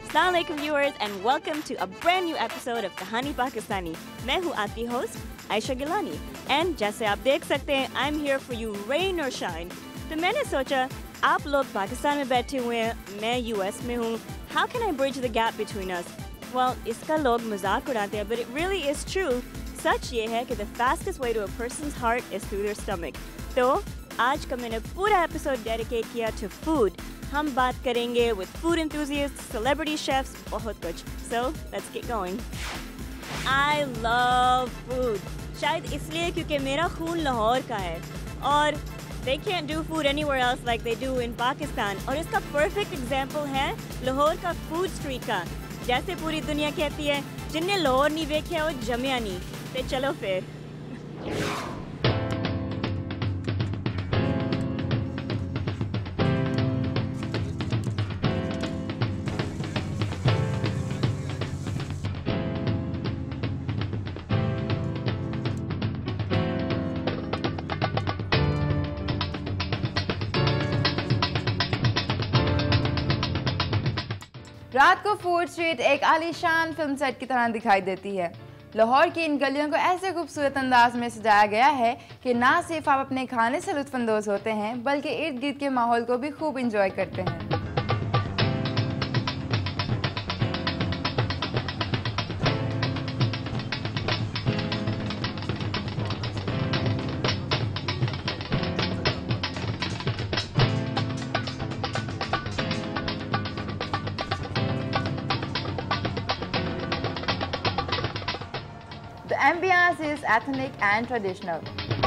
Assalamu alaikum viewers and welcome to a brand new episode of Kahani Pakistani. मैं हूँ आपकी host Ayesha Gilani and जैसे आप देख सकते हैं I'm here for you rain or shine. तो मैंने सोचा आप लोग पाकिस्तान में बैठे हुए हैं, मैं US में हूँ. How can I bridge the gap between us? Well, इसका लोग मजाक उड़ाते हैं, but it really is true. सच ये है कि the fastest way to a person's heart is through their stomach. तो आज का मैंने पूरा एपिसोड डेडिकेट किया to food. हम बात करेंगे with food enthusiasts, celebrity chefs, बहुत कुछ. So let's get going. I love food. शायद इसलिए क्योंकि मेरा खून लाहौर का है और they can't do food anywhere else like they do in Pakistan. और इसका perfect example है लाहौर का food street का. जैसे पूरी दुनिया कहती है जिन्हें लाहौर नहीं देखा वो जमिया नहीं. तो चलो फिर. रात को फूड स्ट्रीट एक आलीशान फिल्म सेट की तरह दिखाई देती है. लाहौर की इन गलियों को ऐसे खूबसूरत अंदाज में सजाया गया है कि ना सिर्फ आप अपने खाने से लुत्फानंदोज होते हैं बल्कि इर्द गिर्द के माहौल को भी खूब इंजॉय करते हैं. The ambience is ethnic and traditional.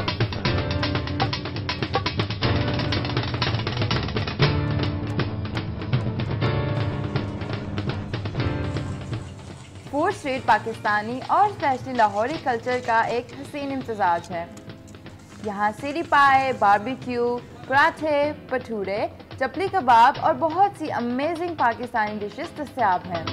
Food street Pakistani और स्पेशली लाहौरी कल्चर का एक हसीन इम्तजाज है. यहाँ सीरी पाए, बारबेक्यू, पराठे, भटूरे, चपली कबाब और बहुत सी अमेजिंग पाकिस्तानी डिशेस दस्तयाब हैं.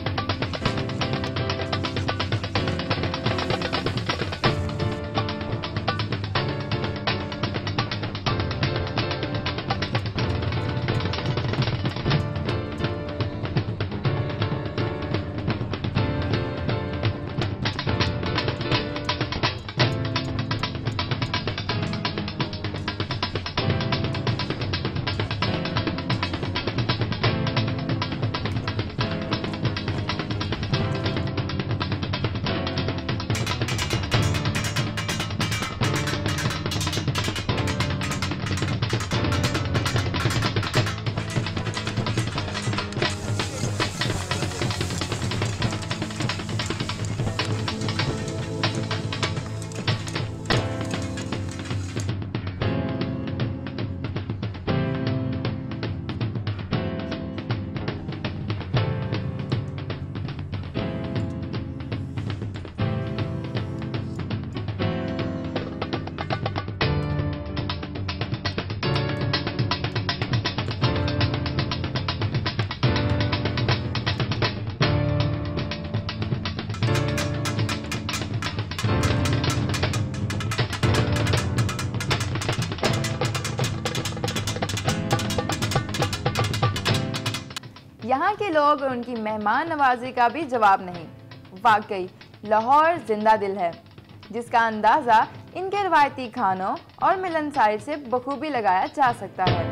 यहाँ के लोग और उनकी मेहमान नवाजी का भी जवाब नहीं. वाकई लाहौर जिंदा दिल है जिसका अंदाज़ा इनके रवायती खानों और मिलनसार से बखूबी लगाया जा सकता है.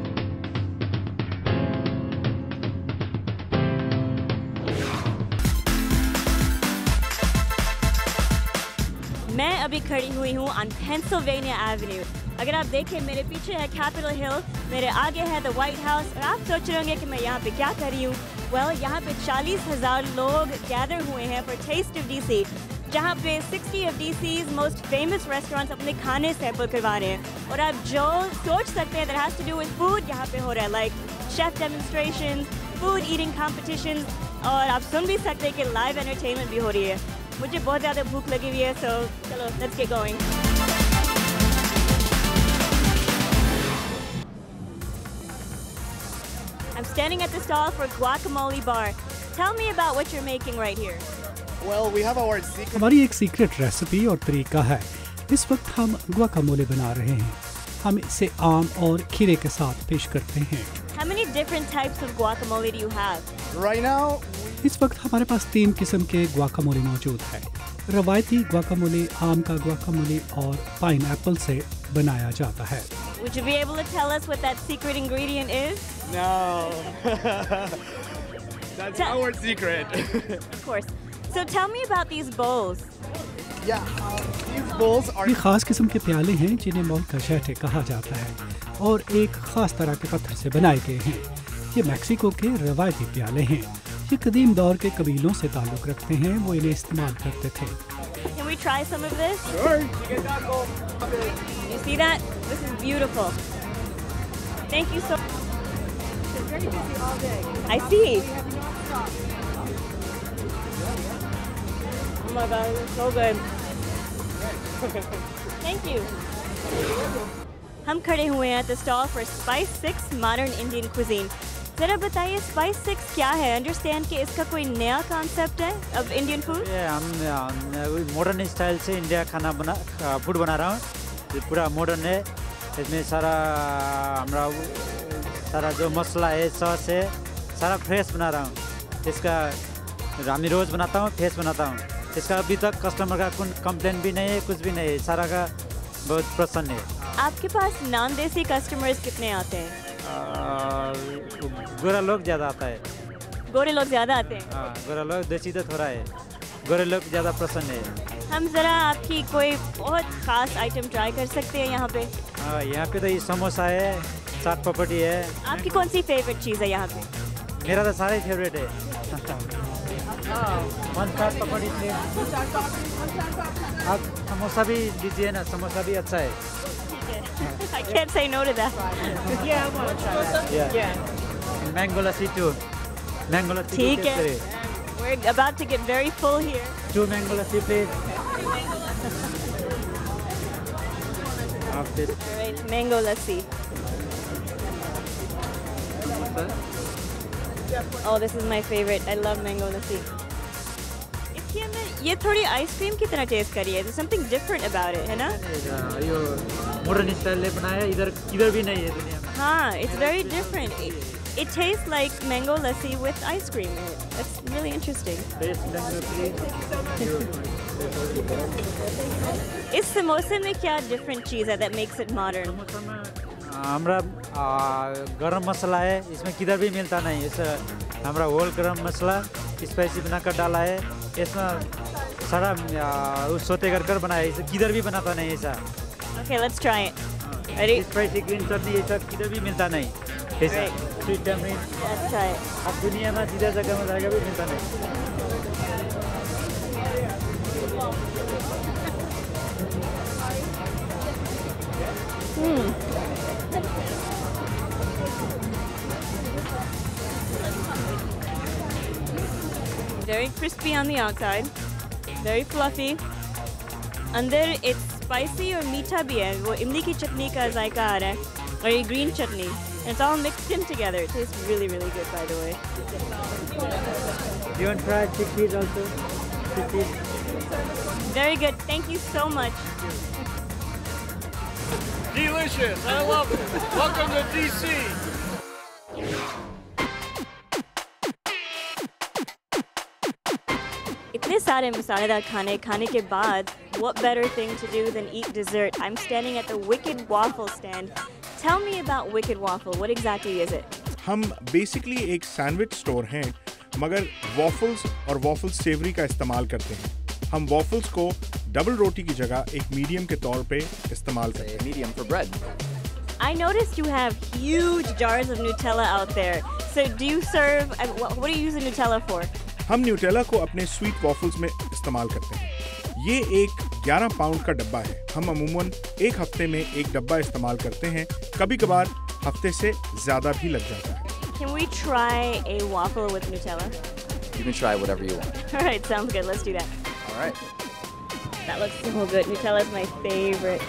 मैं अभी खड़ी हुई हूँ ऑन पेंसिल्वेनिया एवेन्यू. अगर आप देखें मेरे पीछे है कैपिटल हिल, मेरे आगे है द वाइट हाउस और आप सोच रहे होंगे कि मैं यहाँ पे क्या कर रही हूँ. वेल, यहाँ पे 40,000 लोग गैदर हुए हैं फॉर टेस्ट ऑफ डीसी, जहाँ पे 60 of DC's most famous restaurants अपने खाने सैंपल करवा रहे हैं. और आप जो सोच सकते हैं that has to do with food यहाँ पे हो रहा है, like chef demonstration, food eating competition और आप सुन भी सकते हैं कि लाइव एंटरटेनमेंट भी हो रही है. मुझे बहुत ज़्यादा भूख लगी हुई है, सो चलो let's get going. I'm standing at the stall for guacamole bar. Tell me about what you're making right here. Well, we have our secret. हमारी एक सीक्रेट रेसिपी और तरीका है. इस वक्त हम गुआकामोले बना रहे हैं. हम इसे आम और खीरे के साथ पेश करते हैं. How many different types of guacamole do you have? Right now, इस वक्त हमारे पास 3 किस्म के गुआकामोले मौजूद है। रवायती गुआकामोले आम का गुआकामोले और पाइनएप्पल से बनाया जाता है। Would you be able to tell us what that secret ingredient is? No. That's our secret. Of course. So tell me about these bowls. Yeah, these bowls are. ये खास किस्म के प्याले हैं जिन्हें मौल का शहटे कहा जाता है और एक खास तरह के पत्थर से बनाए गए हैं। ये मैक्सिको के रवायती प्याले हैं। ये कदीम दौर के कबीलों से ताल्लुक़ रखते हैं, वो इन्हें इस्तेमाल करते थे। Can we try some of this? Sure. You see that? This is beautiful. Thank you so much. It's very busy all day. I see. We have not stopped. Oh my God, it's so good. Thank you. हम खड़े हुए हैं at the stall for Spice 6 Modern Indian Cuisine. जरा बताइए Spice 6 क्या है? Understand कि इसका कोई नया concept है of Indian food? ये हम मॉडर्न स्टाइल से इंडिया खाना फूड बना रहा हूँ। ये पूरा मॉडर्न है। इसमें सारा जो मसाला है, सॉस है, सारा फ्रेश बना रहा हूँ। इसका रामी रोज बनाता हूँ, फ्रेश बनाता हूँ। इसका अभी तक कस्टमर का कोई कंप्लेंट भी नहीं है, कुछ भी नहीं है। सारा का बहुत पसंद है। आपके पास नॉन देसी कस्टमर्स कितने आते हैं? गोरा लोग ज़्यादा आता है। गोरे लोग ज़्यादा आते हैं? हाँ, गोरा लोग देसी तो थोड़ा है, गोरे लोग ज़्यादा पसंद है। हम ज़रा आपकी कोई बहुत ख़ास आइटम ट्राई कर सकते हैं यहाँ पे? हाँ, यहाँ पे तो ये समोसा है, चाट पपड़ी है। आपकी कौन सी फेवरेट चीज़ है यहाँ पे? मेरा तो सारे फेवरेट है। वन चाट पपड़ी से आप समोसा भी दीजिए ना, समोसा भी अच्छा है। I can't say no to that. Yeah, I want to try that. Yeah. Mango lassi too. Mango lassi. ठीक है. We're about to get very full here. 2 mango lassi please. After Right, mango lassi. Oh, this is my favorite. I love mango lassi. इसके अंदर ये थोड़ी ice cream की तरह test करी है. There's something different about it, है ना? यो मॉडर्न स्टाइल में बनाया है, इधर भी नहीं है दुनिया में। हाँ, it's very different. It tastes like mango lassi with ice cream in it. That's really interesting. Taste mango please. इस समोसे में क्या different चीज़ है that makes it modern? Samosa में हमारा गरम मसाला है, इसमें किधर भी मिलता नहीं। इस हमारा होल गरम मसाला स्पाइसी बनाकर डाला है। इसमें सारा उस सोते कर बनाया है, इसे किधर भी बनाता नहीं ऐसा। Okay, let's try it. Ready? Spicy green chutney ये सब किधर भी मिलता नहीं ऐसा। Sweet tamarind Let's try it. अब दुनिया में जिधर जगह में जाएगा भी मिलता नहीं। Very crispy on the outside, very fluffy. अंदर it's spicy और मीठा भी है. वो इमली की चटनी का जायका आ रहा है और ये green chutney. And it's all mixed in together. It tastes really, really good, by the way. Do you want to try chickpeas also? Chickpeas. Very good. Thank you so much. Delicious. I love it. Welcome to DC. इतने सारे मसालेदार खाने खाने के बाद what better thing to do than eat dessert? I'm standing at the Wicked Waffle stand. Tell me about Wicked Waffle. What exactly is it? हम basically एक sandwich store हैं, मगर वॉफल्स और वॉफल्स सेवरी का इस्तेमाल करते हैं। हम वॉफल्स को डबल रोटी की जगह एक मीडियम के तौर पे इस्तेमाल करते हैं। Medium for bread. I noticed you have huge jars of Nutella out there. So do you serve, what do you use the Nutella for? हम न्यूटेला को अपने स्वीट वॉफल्स में इस्तेमाल करते हैं। ये एक 11 पाउंड का डब्बा है। हम अमूमन एक हफ्ते में एक डब्बा इस्तेमाल करते हैं, कभी कभार हफ्ते से ज़्यादा भी लग जाता है। Can we try a waffle with Nutella? You can try whatever you want. All right, sounds good. Let's do that. All right. That looks so good. Nutella is my favorite.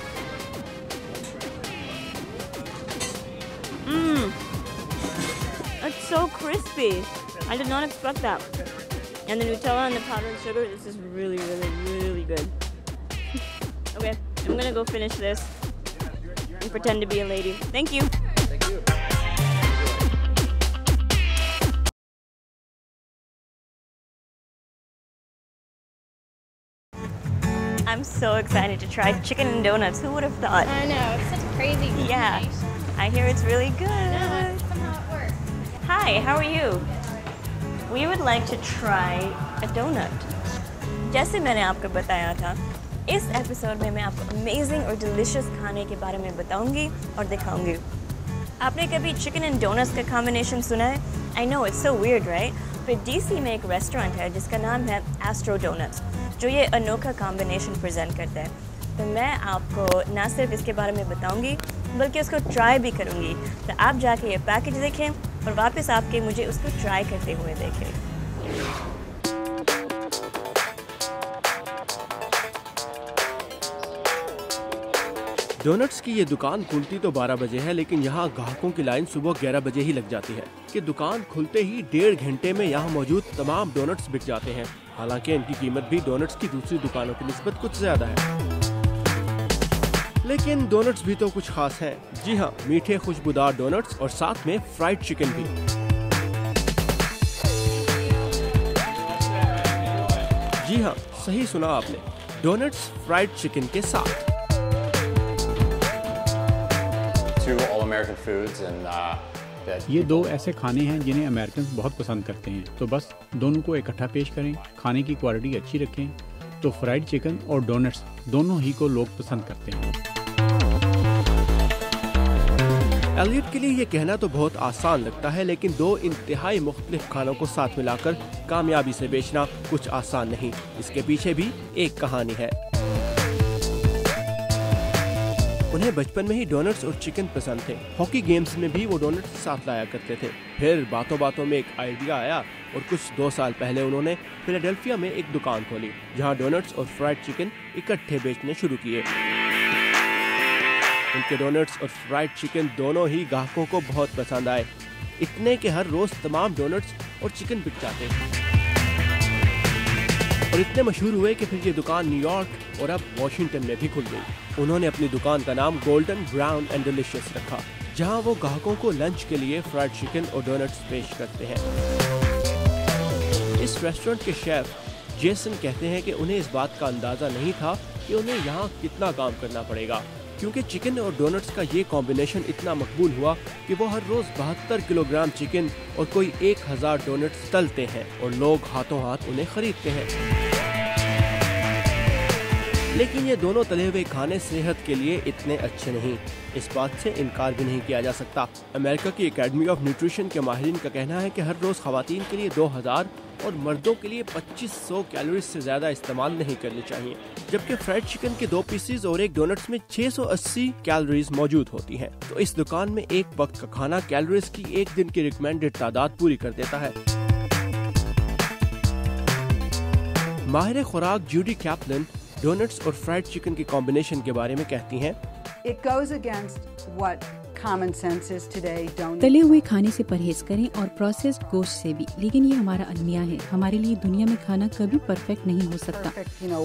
Mmm. It's so crispy. I did not expect that. And the Nutella and the powdered sugar, this is really, really, really good. Okay, I'm gonna go finish this and pretend to be a lady. Thank you. I'm so excited to try chicken and donuts. Who would have thought? I know, it's such a crazy Yeah, combination. I hear it's really good. No, somehow it works. Hi, how are you? We would like to try a donut. जैसे मैंने आपको बताया था, इस episode में मैं आपको amazing और डिलीशियस खाने के बारे में बताऊंगी और दिखाऊंगी। आपने कभी चिकन एंड डोनट्स का कॉम्बिनेशन सुना है? I know it's so weird right, पर डीसी में एक रेस्टोरेंट है जिसका नाम है एस्ट्रो डोनट्स, जो ये अनोखा कॉम्बिनेशन प्रेजेंट करता है। तो मैं आपको ना सिर्फ इसके बारे में बताऊंगी बल्कि उसको ट्राई भी करूंगी। तो आप जाके ये पैकेज देखें और वापस आपके मुझे उसको ट्राई करते हुए देखें। डोनट्स की ये दुकान खुलती तो 12 बजे है, लेकिन यहाँ ग्राहकों की लाइन सुबह 11 बजे ही लग जाती है कि दुकान खुलते ही 1.5 घंटे में यहाँ मौजूद तमाम डोनट्स बिक जाते हैं। हालांकि इनकी कीमत भी डोनट्स की दूसरी दुकानों की निस्बत कुछ ज्यादा है, लेकिन डोनट्स भी तो कुछ खास हैं। जी हाँ, मीठे खुशबूदार डोनट्स और साथ में फ्राइड चिकन भी। जी हाँ, सही सुना आपने, डोनट्स फ्राइड चिकन के साथ। ये दो ऐसे खाने हैं जिन्हें अमेरिकन बहुत पसंद करते हैं, तो बस दोनों को इकट्ठा पेश करें। खाने की क्वालिटी अच्छी रखें तो फ्राइड चिकन और डोनट्स दोनों ही को लोग पसंद करते हैं। एलियट के लिए ये कहना तो बहुत आसान लगता है, लेकिन दो इंतहाई मुख्तलिफ खानों को साथ मिलाकर कामयाबी से बेचना कुछ आसान नहीं। इसके पीछे भी एक कहानी है। उन्हें बचपन में ही डोनट्स और चिकन पसंद थे। हॉकी गेम्स में भी वो डोनट्स साथ लाया करते थे। फिर बातों बातों में एक आइडिया आया और कुछ 2 साल पहले उन्होंने फिलाडेल्फिया में एक दुकान खोली, जहां डोनट्स और फ्राइड चिकन इकट्ठे बेचने शुरू किए। उनके डोनट्स और फ्राइड चिकन दोनों ही ग्राहकों को बहुत पसंद आए, इतने कि हर रोज तमाम डोनट्स और चिकन बिक जाते और इतने मशहूर हुए कि फिर ये दुकान न्यूयॉर्क और अब वॉशिंगटन में भी खुल गई। उन्होंने अपनी दुकान का नाम गोल्डन ब्राउन एंड डिलीशियस रखा, जहां वो ग्राहकों को लंच के लिए फ्राइड चिकन और डोनट्स पेश करते हैं। इस रेस्टोरेंट के शेफ जेसन कहते हैं कि उन्हें इस बात का अंदाजा नहीं था कि उन्हें यहाँ कितना काम करना पड़ेगा, क्योंकि चिकन और डोनट्स का ये कॉम्बिनेशन इतना मकबूल हुआ कि वो हर रोज 72 किलोग्राम चिकन और कोई 1000 डोनट्स तलते हैं और लोग हाथों हाथ उन्हें खरीदते हैं। लेकिन ये दोनों तले हुए खाने सेहत के लिए इतने अच्छे नहीं, इस बात से इनकार भी नहीं किया जा सकता। अमेरिका की एकेडमी ऑफ न्यूट्रिशन के माहिरीन का कहना है कि हर रोज खवातीन के लिए 2000 और मर्दों के लिए 2500 कैलोरीज से ज्यादा इस्तेमाल नहीं करनी चाहिए, जबकि फ्राइड चिकन के 2 पीसेज और एक डोनट्स में 680 कैलोरीज मौजूद होती हैं। तो इस दुकान में एक वक्त का खाना कैलोरीज की एक दिन की रिकमेंडेड तादाद पूरी कर देता है। माहिर खुराक जूडी कैप्लन डोनट्स और फ्राइड चिकन के कॉम्बिनेशन के बारे में कहती हैं, तले हुए खाने से परहेज करें और प्रोसेस्ड गोश्त से भी, लेकिन ये हमारा अलमिया है। हमारे लिए दुनिया में खाना कभी परफेक्ट नहीं हो सकता।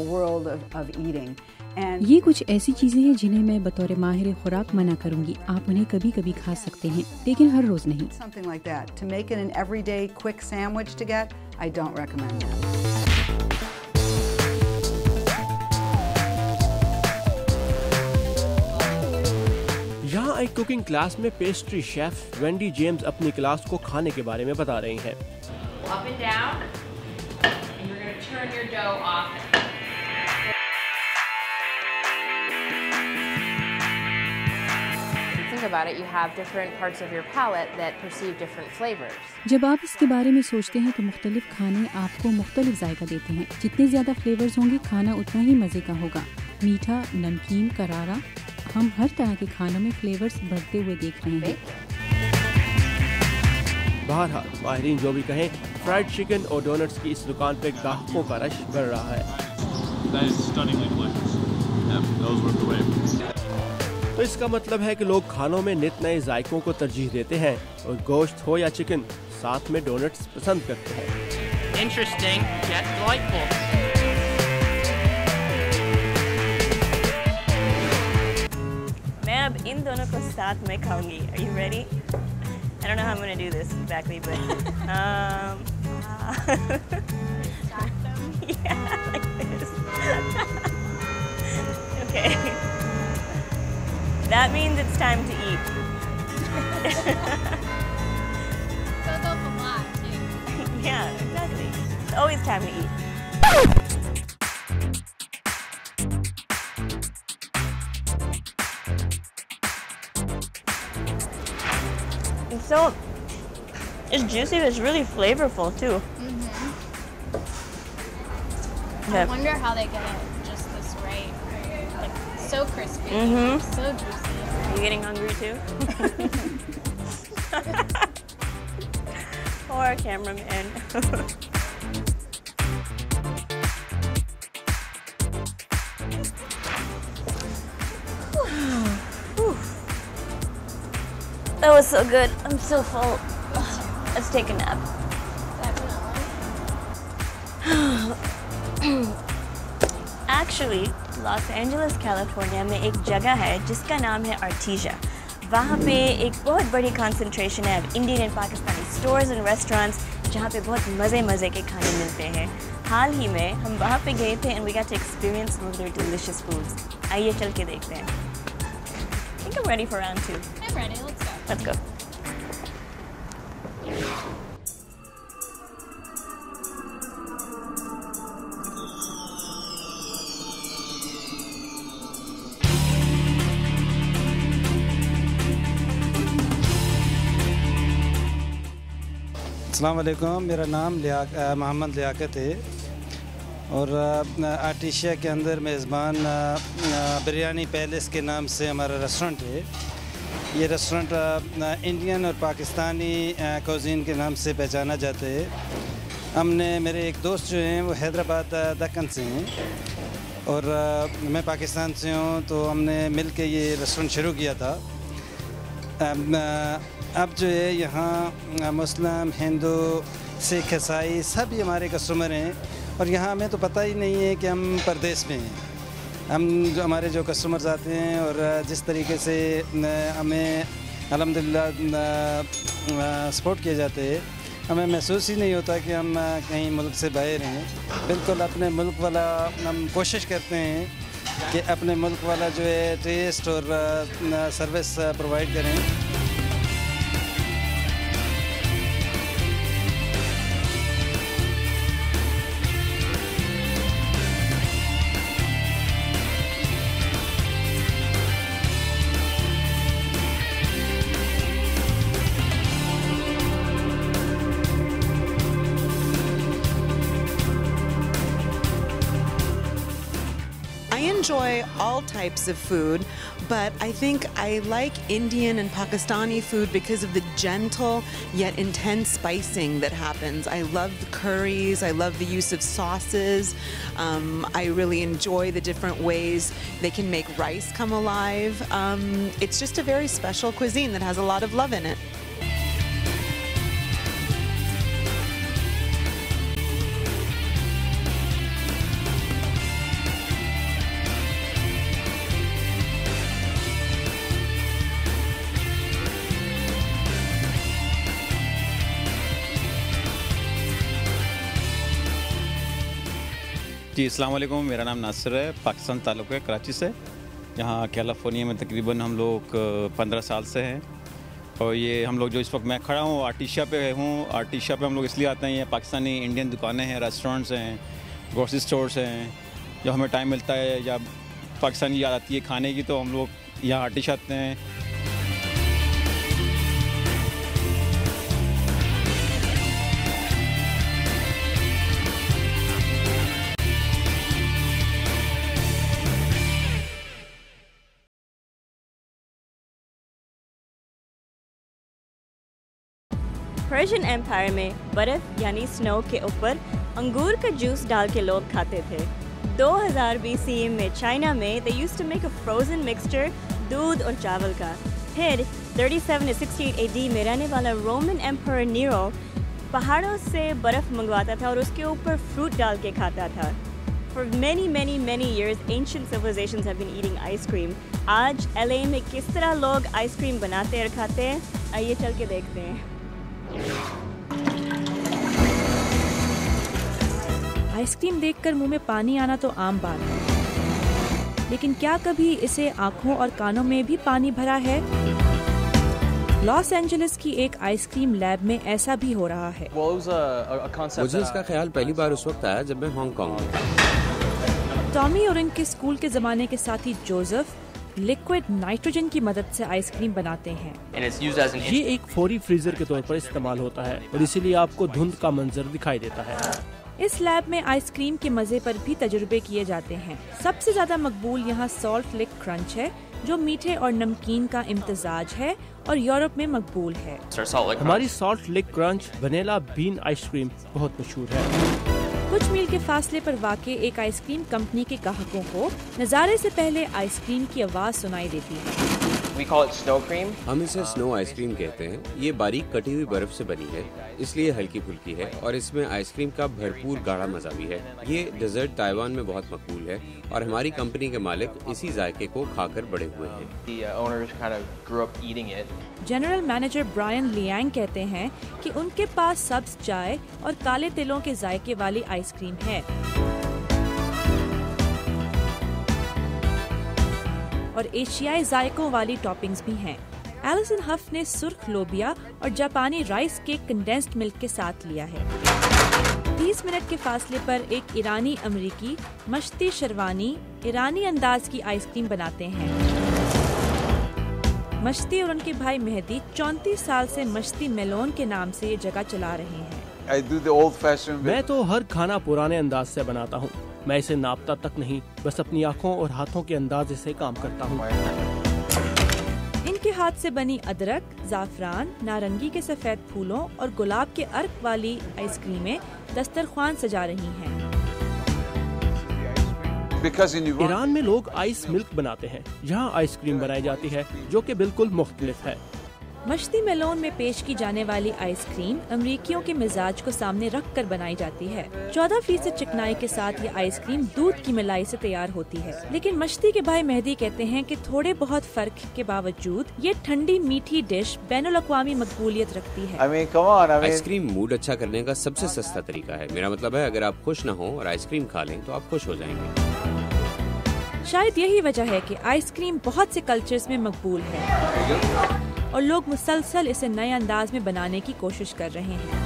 ये कुछ ऐसी चीजें हैं जिन्हें मैं बतौर माहिर खुराक मना करूंगी। आप उन्हें कभी कभी खा सकते हैं, लेकिन हर रोज नहीं। यहाँ एक कुकिंग क्लास में पेस्ट्री शेफ वेंडी जेम्स अपनी क्लास को खाने के बारे में बता रही हैं। Up and down, and you're going to turn your dough off. Think about it, you have different parts of your palate that perceive different flavors. जब आप इसके बारे में सोचते हैं तो मुख्तलिफ खाने आपको मुख्तलिफ जायका देते हैं। जितने ज्यादा फ्लेवर्स होंगे खाना उतना ही मजे का होगा। मीठा, नमकीन, करारा, हम हर तरह के खानों में फ्लेवर्स बढ़ते हुए देख रहे हैं। बहरहाल माहिरीन जो भी कहें, फ्राइड चिकन और डोनट्स की इस दुकान पे ग्राहकों का रश बढ़ रहा है। तो इसका मतलब है कि लोग खानों में नित नए जायकों को तरजीह देते हैं और गोश्त हो या चिकन, साथ में डोनट्स पसंद करते हैं। Interesting, yet delightful. मैं अब इन दोनों को साथ में खाऊंगी। Are you ready? I don't know how I'm going to do this exactly, but yeah, like this. Okay. That means it's time to eat. Goes up a lot, too. Yeah, exactly. It's always time to eat. It's juicy, but it's really flavorful too. I wonder how they get it just this right. Like, so crispy, so juicy. Are you getting hungry too? Poor cameraman. That was so good. I'm so full. Let's take a nap. Actually, Los Angeles California में एक जगह है जिसका नाम है आर्टिजा। वहाँ पे एक बहुत बड़ी कंसंट्रेशन है Indian and Pakistani stores and restaurants जहाँ पे बहुत मज़े के खाने मिलते हैं। हाल ही में हम वहाँ पे गए थे and we got to experience some of their delicious foods. आइए चल के देखते हैं। I think I'm ready for round 2. I'm ready, let's go. Let's go. अस्सलाम वालेकुम, मेरा नाम मोहम्मद लियाकत है और आर्टिशिया के अंदर मेज़बान बिरयानी पैलेस के नाम से हमारा रेस्टोरेंट है। ये रेस्टोरेंट इंडियन और पाकिस्तानी कुज़ीन के नाम से पहचाना जाता है। हमने मेरे एक दोस्त जो हैं वो हैदराबाद दक्कन से हैं और मैं पाकिस्तान से हूँ, तो हमने मिल के ये रेस्टोरेंट शुरू किया था। अब जो है यहाँ मुस्लिम, हिंदू, सिख, ईसाई सभी हमारे कस्टमर हैं और यहाँ हमें तो पता ही नहीं है कि हम परदेश में हैं। जो हमारे कस्टमर्स आते हैं और जिस तरीके से हमें अल्हम्दुलिल्लाह सपोर्ट किए जाते हैं, हमें महसूस ही नहीं होता कि हम कहीं मुल्क से बाहर हैं। बिल्कुल अपने मुल्क वाला हम कोशिश करते हैं कि अपने मुल्क वाला जो है टेस्ट और सर्विस प्रोवाइड करें। I enjoy all types of food, but I think I like Indian and Pakistani food because of the gentle yet intense spicing that happens. I love the curries, I love the use of sauces. I really enjoy the different ways they can make rice come alive. It's just a very special cuisine that has a lot of love in it. जी अस्सलाम वालेकुम, मेरा नाम नासिर है, पाकिस्तान ताल्लुक़ है कराची से। यहाँ कैलिफोर्निया में तकरीबन हम लोग 15 साल से हैं और ये हम लोग जो इस वक्त मैं खड़ा हूँ आर्टिशिया पे हूँ। आर्टिशिया पे हम लोग इसलिए आते हैं, ये पाकिस्तानी इंडियन दुकानें हैं, रेस्टोरेंट्स हैं, ग्रोसरी स्टोर्स हैं। जब हमें टाइम मिलता है या पाकिस्तानी याद आती है खाने की, तो हम लोग यहाँ आर्टिशिया आते हैं। पर्शियन एम्पायर में बर्फ़ यानी स्नो के ऊपर अंगूर का जूस डाल के लोग खाते थे। 2000 BC में चाइना में they used to make a frozen mixture दूध और चावल का। फिर 37 to 68 AD में रहने वाला रोमन एम्पायर नीरो पहाड़ों से बर्फ़ मंगवाता था और उसके ऊपर फ्रूट डाल के खाता था। For many years, ancient civilizations have been eating ice cream. आज LA में किस तरह लोग आइसक्रीम बनाते और खाते हैं, आइए चल के देखते हैं। आइसक्रीम देखकर मुंह में पानी आना तो आम बात है। लेकिन क्या कभी इसे आँखों और कानों में भी पानी भरा है? लॉस एंजलिस की एक आइसक्रीम लैब में ऐसा भी हो रहा है। मुझे इसका ख्याल पहली बार उस वक्त आया जब मैं हांगकांग में। टॉमी और उनके स्कूल के जमाने के साथी जोसेफ लिक्विड नाइट्रोजन की मदद से आइसक्रीम बनाते हैं। ये एक फौरी फ्रीजर के तौर पर इस्तेमाल होता है और इसीलिए आपको धुंध का मंजर दिखाई देता है। इस लैब में आइसक्रीम के मजे पर भी तजुर्बे किए जाते हैं। सबसे ज्यादा मकबूल यहाँ सॉल्ट लिक क्रंच है, जो मीठे और नमकीन का इम्तजाज है और यूरोप में मकबूल है। हमारी salt lick crunch vanilla bean ice cream बहुत मशहूर है। कुछ मील के फासले पर वाक़ एक आइसक्रीम कंपनी के ग्राहकों को नज़ारे से पहले आइसक्रीम की आवाज़ सुनाई देती है। हम इसे स्नो आइसक्रीम कहते हैं। ये बारीक कटी हुई बर्फ से बनी है, इसलिए हल्की फुल्की है और इसमें आइसक्रीम का भरपूर गाढ़ा मजा भी है। ये डेजर्ट ताइवान में बहुत मकबूल है और हमारी कंपनी के मालिक इसी जायके को खाकर बड़े हुए हैं। जनरल मैनेजर ब्रायन लियांग कहते हैं कि उनके पास सब्ज चाय और काले तिलों के जायके वाली आइसक्रीम है और एशियाई जायकों वाली टॉपिंग्स भी हैं। एलिसन हफ ने सुर्ख लोबिया और जापानी राइस के कंडेंस्ड मिल्क के साथ लिया है। 30 मिनट के फासले पर एक ईरानी अमरीकी मश्ती शरवानी ईरानी अंदाज की आइसक्रीम बनाते हैं। मश्ती और उनके भाई मेहदी 34 साल से मश्ती मेलोन के नाम से ये जगह चला रहे हैं। मैं तो हर खाना पुराने अंदाज से बनाता हूँ। मैं इसे नापता तक नहीं, बस अपनी आँखों और हाथों के अंदाजे से काम करता हूँ। इनके हाथ से बनी अदरक, जाफरान, नारंगी के सफेद फूलों और गुलाब के अर्क वाली आइसक्रीमें दस्तरख्वान सजा रही हैं। ईरान में लोग आइस मिल्क बनाते हैं, यहाँ आइसक्रीम बनाई जाती है जो कि बिल्कुल मुख्तलिफ है। मश्ती मेलोन में पेश की जाने वाली आइसक्रीम अमरीकियों के मिजाज को सामने रख कर बनाई जाती है। 14% चिकनाई के साथ ये आइसक्रीम दूध की मलाई से तैयार होती है। लेकिन मश्ती के भाई मेहदी कहते हैं कि थोड़े बहुत फर्क के बावजूद ये ठंडी मीठी डिश बैनुल-अक़वामी मकबूलियत रखती है। आइसक्रीम मूड अच्छा करने का सबसे सस्ता तरीका है। मेरा मतलब है, अगर आप खुश न हो और आइसक्रीम खा लें तो आप खुश हो जाएंगे। शायद यही वजह है कि आइसक्रीम बहुत से कल्चर्स में मकबूल है और लोग मुसलसल इसे नए अंदाज में बनाने की कोशिश कर रहे हैं।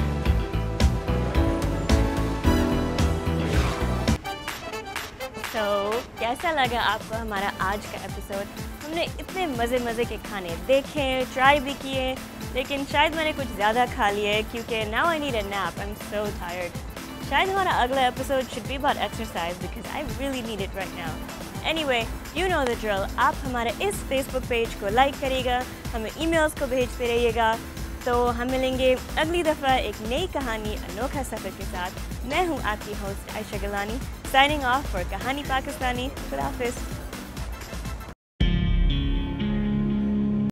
कैसा लगा आपको हमारा आज का एपिसोड? हमने इतने मज़े के खाने देखे, ट्राई भी किए, लेकिन शायद मैंने कुछ ज़्यादा खा लिए क्योंकि now I need a nap. I am so tired. शायद हमारा अगला episode should be about exercise because I really need it right now. Anyway, you know the drill. आप हमारे इस फेसबुक पेज को लाइक करिएगा, हमें ईमेल्स को भेजते रहिएगा। तो हम मिलेंगे अगली दफ़ा एक नई कहानी, अनोखा सफ़र के साथ। मैं हूँ आपकी host Ayesha Gilani, signing off for Kahani Pakistani. खुदा हाफिज़।